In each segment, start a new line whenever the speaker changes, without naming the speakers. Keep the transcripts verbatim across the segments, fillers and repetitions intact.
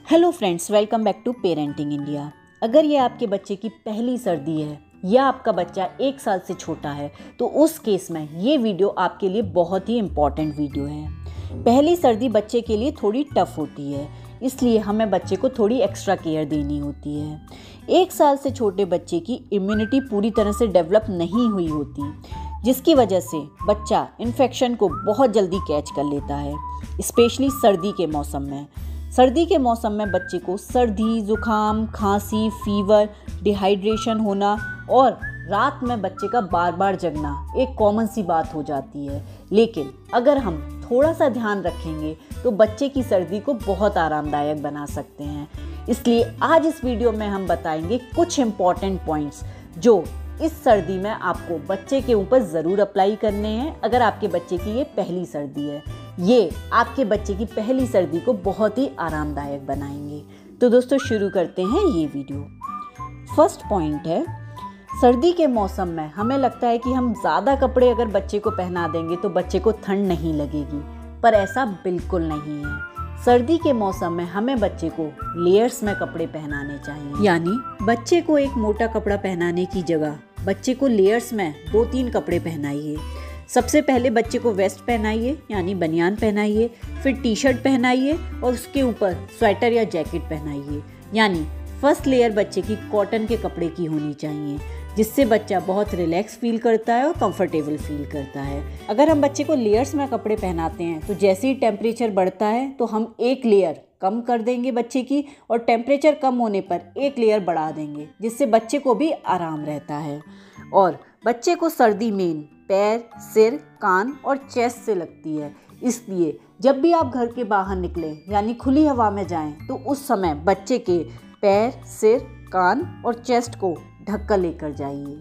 Hello friends, welcome back to parenting India. अगर ये आपके बच्चे की पहली सर्दी है या आपका बच्चा एक साल से छोटा है तो उस केस में ये वीडियो आपके लिए बहुत ही इम्पॉर्टेंट वीडियो है। पहली सर्दी बच्चे के लिए थोड़ी टफ होती है, इसलिए हमें बच्चे को थोड़ी एक्स्ट्रा केयर देनी होती है। एक साल से छोटे बच्चे की इम्यूनिटी पूरी तरह से डेवलप नहीं हुई होती, जिसकी वजह से बच्चा इन्फेक्शन को बहुत जल्दी कैच कर लेता है, स्पेशली सर्दी के मौसम में। सर्दी के मौसम में बच्चे को सर्दी, जुकाम, खांसी, फीवर, डिहाइड्रेशन होना और रात में बच्चे का बार बार जगना एक कॉमन सी बात हो जाती है। लेकिन अगर हम थोड़ा सा ध्यान रखेंगे तो बच्चे की सर्दी को बहुत आरामदायक बना सकते हैं। इसलिए आज इस वीडियो में हम बताएंगे कुछ इम्पॉर्टेंट पॉइंट्स जो इस सर्दी में आपको बच्चे के ऊपर ज़रूर अप्लाई करने हैं। अगर आपके बच्चे की ये पहली सर्दी है, ये आपके बच्चे की पहली सर्दी को बहुत ही आरामदायक बनाएंगे। तो दोस्तों शुरू करते हैं ये वीडियो। फर्स्ट पॉइंट है, सर्दी के मौसम में हमें लगता है कि हम ज़्यादा कपड़े अगर बच्चे को पहना देंगे तो बच्चे को ठंड नहीं लगेगी, पर ऐसा बिल्कुल नहीं है। सर्दी के मौसम में हमें बच्चे को लेयर्स में कपड़े पहनाने चाहिए, यानी बच्चे को एक मोटा कपड़ा पहनाने की जगह बच्चे को लेयर्स में दो तीन कपड़े पहनाइए। सबसे पहले बच्चे को वेस्ट पहनाइए, यानी बनियान पहनाइए, फिर टी शर्ट पहनाइए और उसके ऊपर स्वेटर या जैकेट पहनाइए। यानी फर्स्ट लेयर बच्चे की कॉटन के कपड़े की होनी चाहिए, जिससे बच्चा बहुत रिलैक्स फील करता है और कंफर्टेबल फील करता है। अगर हम बच्चे को लेयर्स में कपड़े पहनाते हैं तो जैसे ही टेम्परेचर बढ़ता है तो हम एक लेयर कम कर देंगे बच्चे की, और टेम्परेचर कम होने पर एक लेयर बढ़ा देंगे, जिससे बच्चे को भी आराम रहता है। और बच्चे को सर्दी मेन पैर, सिर, कान और चेस्ट से लगती है, इसलिए जब भी आप घर के बाहर निकलें यानी खुली हवा में जाएं तो उस समय बच्चे के पैर, सिर, कान और चेस्ट को ढक कर लेकर जाइए।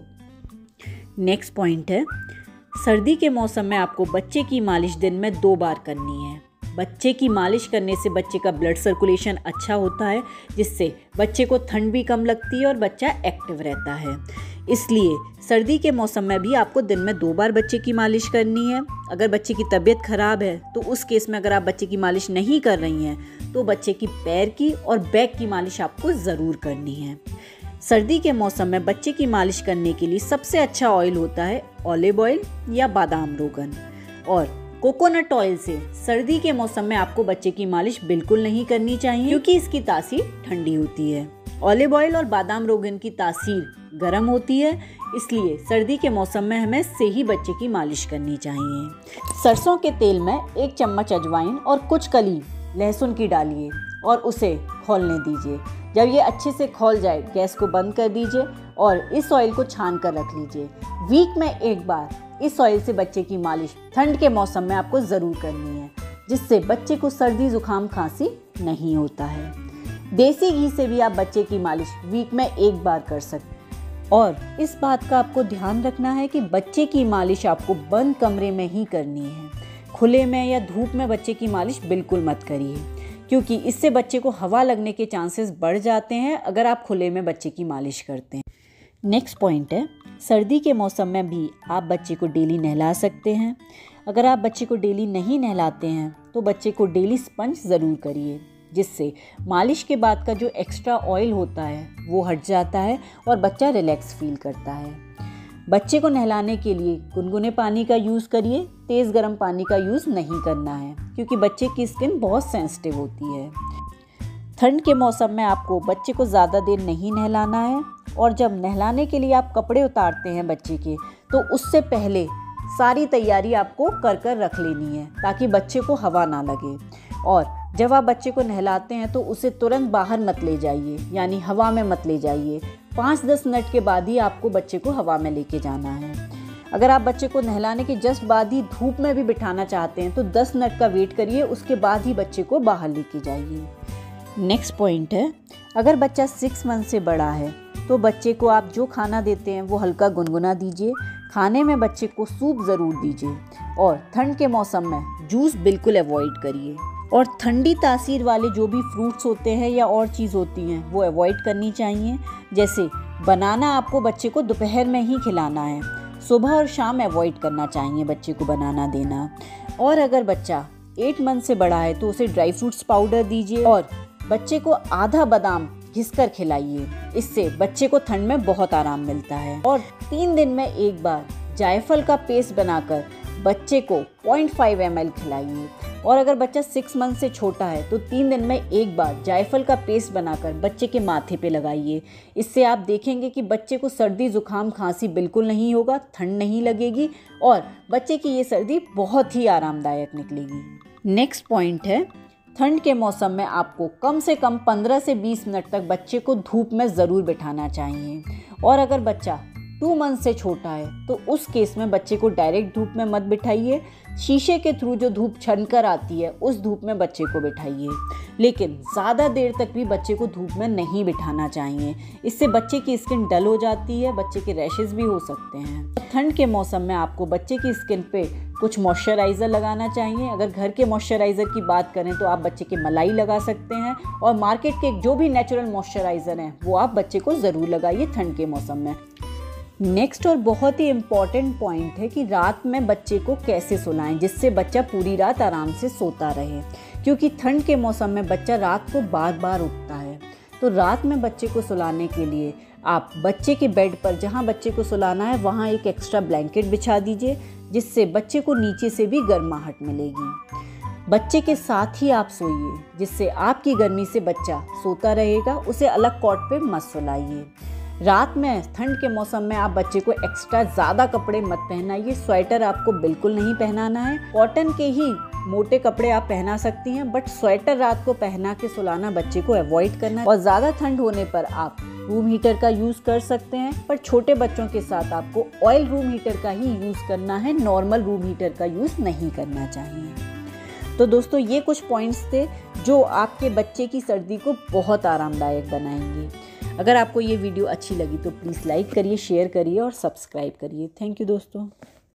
नेक्स्ट पॉइंट है, सर्दी के मौसम में आपको बच्चे की मालिश दिन में दो बार करनी है। बच्चे की मालिश करने से बच्चे का ब्लड सर्कुलेशन अच्छा होता है, जिससे बच्चे को ठंड भी कम लगती है और बच्चा एक्टिव रहता है। इसलिए सर्दी के मौसम में भी आपको दिन में दो बार बच्चे की मालिश करनी है। अगर बच्चे की तबीयत खराब है तो उस केस में अगर आप बच्चे की मालिश नहीं कर रही हैं तो बच्चे की पैर की और बैक की मालिश आपको ज़रूर करनी है। सर्दी के मौसम में बच्चे की मालिश करने के लिए सबसे अच्छा ऑयल होता है ऑलिव ऑयल या बादाम रोगन। और कोकोनट ऑयल से सर्दी के मौसम में आपको बच्चे की मालिश बिल्कुल नहीं करनी चाहिए, क्योंकि इसकी तासीर ठंडी होती है। ऑलिव ऑयल और बादाम रोगन की तासीर गर्म होती है, इसलिए सर्दी के मौसम में हमें से ही बच्चे की मालिश करनी चाहिए। सरसों के तेल में एक चम्मच अजवाइन और कुछ कली लहसुन की डालिए और उसे खौलने दीजिए। जब ये अच्छे से खौल जाए गैस को बंद कर दीजिए और इस ऑयल को छान कर रख लीजिए। वीक में एक बार इस ऑयल से बच्चे की मालिश ठंड के मौसम में आपको ज़रूर करनी है, जिससे बच्चे को सर्दी, जुकाम, खांसी नहीं होता है। देसी घी से भी आप बच्चे की मालिश वीक में एक बार कर सकते हैं। और इस बात का आपको ध्यान रखना है कि बच्चे की मालिश आपको बंद कमरे में ही करनी है। खुले में या धूप में बच्चे की मालिश बिल्कुल मत करिए, क्योंकि इससे बच्चे को हवा लगने के चांसेस बढ़ जाते हैं अगर आप खुले में बच्चे की मालिश करते हैं। नेक्स्ट पॉइंट है, सर्दी के मौसम में भी आप बच्चे को डेली नहला सकते हैं। अगर आप बच्चे को डेली नहीं नहलाते हैं तो बच्चे को डेली स्पंज ज़रूर करिए, जिससे मालिश के बाद का जो एक्स्ट्रा ऑयल होता है वो हट जाता है और बच्चा रिलैक्स फील करता है। बच्चे को नहलाने के लिए गुनगुने पानी का यूज़ करिए, तेज़ गर्म पानी का यूज़ नहीं करना है, क्योंकि बच्चे की स्किन बहुत सेंसिटिव होती है। ठंड के मौसम में आपको बच्चे को ज़्यादा देर नहीं नहलाना है, और जब नहलाने के लिए आप कपड़े उतारते हैं बच्चे के तो उससे पहले सारी तैयारी आपको कर कर रख लेनी है, ताकि बच्चे को हवा ना लगे। और जब आप बच्चे को नहलाते हैं तो उसे तुरंत बाहर मत ले जाइए, यानी हवा में मत ले जाइए। पाँच दस मिनट के बाद ही आपको बच्चे को हवा में लेके जाना है। अगर आप बच्चे को नहलाने के जस्ट बाद ही धूप में भी बिठाना चाहते हैं तो दस मिनट का वेट करिए, उसके बाद ही बच्चे को बाहर लेके जाइए। नेक्स्ट पॉइंट है, अगर बच्चा सिक्स मंथ से बड़ा है तो बच्चे को आप जो खाना देते हैं वो हल्का गुनगुना दीजिए। खाने में बच्चे को सूप ज़रूर दीजिए, और ठंड के मौसम में जूस बिल्कुल अवॉइड करिए। और ठंडी तासीर वाले जो भी फ्रूट्स होते हैं या और चीज़ होती हैं वो अवॉइड करनी चाहिए। जैसे बनाना आपको बच्चे को दोपहर में ही खिलाना है, सुबह और शाम अवॉइड करना चाहिए बच्चे को बनाना देना। और अगर बच्चा एट मंथ से बड़ा है तो उसे ड्राई फ्रूट्स पाउडर दीजिए, और बच्चे को आधा बादाम घिसकर खिलाइए, इससे बच्चे को ठंड में बहुत आराम मिलता है। और तीन दिन में एक बार जायफल का पेस्ट बनाकर बच्चे को पॉइंट फाइव एम एल खिलाइए। और अगर बच्चा सिक्स मंथ से छोटा है तो तीन दिन में एक बार जायफल का पेस्ट बनाकर बच्चे के माथे पे लगाइए। इससे आप देखेंगे कि बच्चे को सर्दी जुकाम खांसी बिल्कुल नहीं होगा, ठंड नहीं लगेगी और बच्चे की ये सर्दी बहुत ही आरामदायक निकलेगी। नेक्स्ट पॉइंट है, ठंड के मौसम में आपको कम से कम पंद्रह से बीस मिनट तक बच्चे को धूप में ज़रूर बिठाना चाहिए। और अगर बच्चा टू मंथ से छोटा है तो उस केस में बच्चे को डायरेक्ट धूप में मत बिठाइए, शीशे के थ्रू जो धूप छनकर आती है उस धूप में बच्चे को बिठाइए। लेकिन ज़्यादा देर तक भी बच्चे को धूप में नहीं बिठाना चाहिए, इससे बच्चे की स्किन डल हो जाती है, बच्चे के रैशेस भी हो सकते हैं। ठंड के मौसम में आपको बच्चे की स्किन पे कुछ मॉइस्चराइज़र लगाना चाहिए। अगर घर के मॉइस्चराइज़र की बात करें तो आप बच्चे के मलाई लगा सकते हैं और मार्केट के जो भी नेचुरल मॉइस्चराइज़र हैं वो आप बच्चे को ज़रूर लगाइए ठंड के मौसम में। नेक्स्ट और बहुत ही इम्पॉर्टेंट पॉइंट है कि रात में बच्चे को कैसे सुलाएं जिससे बच्चा पूरी रात आराम से सोता रहे, क्योंकि ठंड के मौसम में बच्चा रात को बार बार उठता है। तो रात में बच्चे को सुलाने के लिए आप बच्चे के बेड पर जहां बच्चे को सुलाना है वहां एक एक्स्ट्रा ब्लैंकेट बिछा दीजिए, जिससे बच्चे को नीचे से भी गर्माहट मिलेगी। बच्चे के साथ ही आप सोइए, जिससे आपकी गर्मी से बच्चा सोता रहेगा, उसे अलग कॉट पे मत सुलाइए। रात में ठंड के मौसम में आप बच्चे को एक्स्ट्रा ज़्यादा कपड़े मत पहनाइए, स्वेटर आपको बिल्कुल नहीं पहनाना है। कॉटन के ही मोटे कपड़े आप पहना सकती हैं, बट स्वेटर रात को पहना के सुलाना बच्चे को अवॉइड करना है। और ज़्यादा ठंड होने पर आप रूम हीटर का यूज़ कर सकते हैं, पर छोटे बच्चों के साथ आपको ऑयल रूम हीटर का ही यूज़ करना है, नॉर्मल रूम हीटर का यूज़ नहीं करना चाहिए। तो दोस्तों ये कुछ पॉइंट्स थे जो आपके बच्चे की सर्दी को बहुत आरामदायक बनाएंगे। अगर आपको ये वीडियो अच्छी लगी तो प्लीज़ लाइक करिए, शेयर करिए और सब्सक्राइब करिए। थैंक यू दोस्तों।